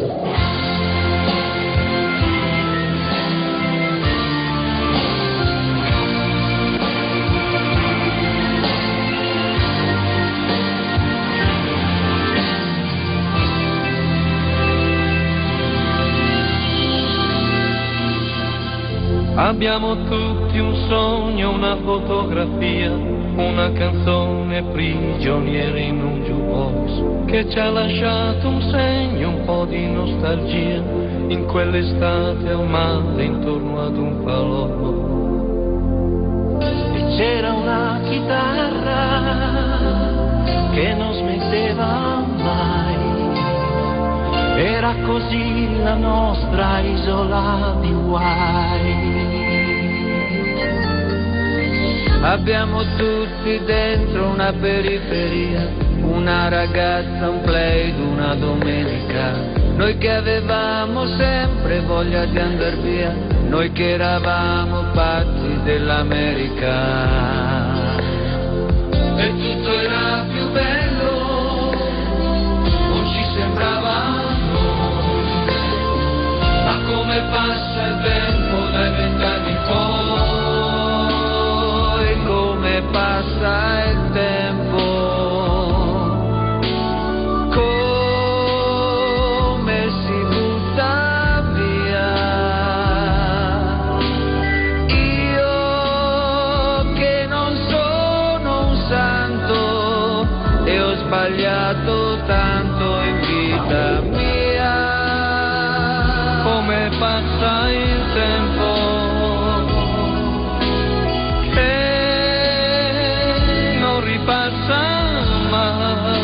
Abbiamo tutti un sogno, una fotografia, una canzone prigioniera in un jukebox che ci ha lasciato un segno, un po' di nostalgia in quell'estate al mare intorno ad un falò. E c'era una chitarra che non smetteva mai, era così la nostra isola di guai. Abbiamo tutti dentro una periferia, una ragazza, un play d'una domenica. Noi che avevamo sempre voglia di andar via, noi che eravamo pazzi dell'America. E tutto era più bello, non ci sembrava. Ma come passa il tempo dai 20 anni in poi, come passa il tempo, come si butta via. Io che non sono un santo e ho sbagliato tanto in vita mia. Come passa il tempo, che non ripassa mai.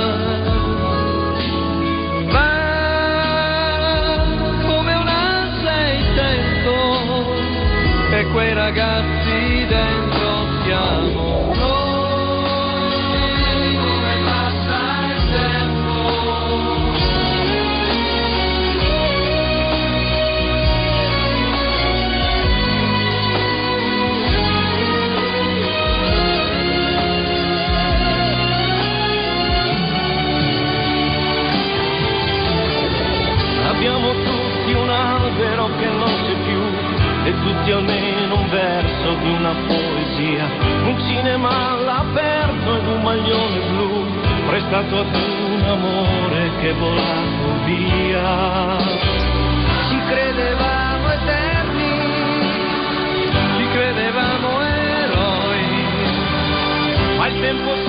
Va come una 600 e quei ragazzi dentro siamo noi. Come passa il tempo. Abbiamo tutti un albero che non c'è più e tutti almeno un verso di una poesia, un cinema all'aperto ed un maglione blu prestato ad un amore che è volato via. Ci credevamo eterni, ci credevamo eroi, ma il tempo